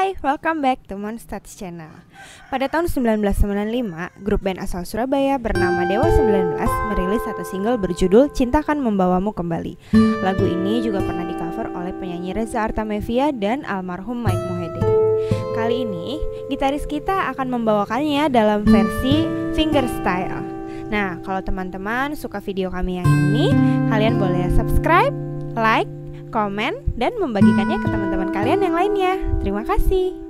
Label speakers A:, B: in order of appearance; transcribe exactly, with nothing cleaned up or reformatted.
A: Hai, welcome back to Monstats Channel. Pada tahun sembilan belas sembilan puluh lima, grup band asal Surabaya bernama Dewa sembilan belas merilis satu single berjudul Cintakan Membawamu Kembali. Lagu ini juga pernah di-cover oleh penyanyi Reza Artamevia dan almarhum Mike Mohede. Kali ini, gitaris kita akan membawakannya dalam versi fingerstyle. Nah, kalau teman-teman suka video kami yang ini, kalian boleh subscribe, like, komen, dan membagikannya ke teman-teman kalian yang lainnya. Terima kasih.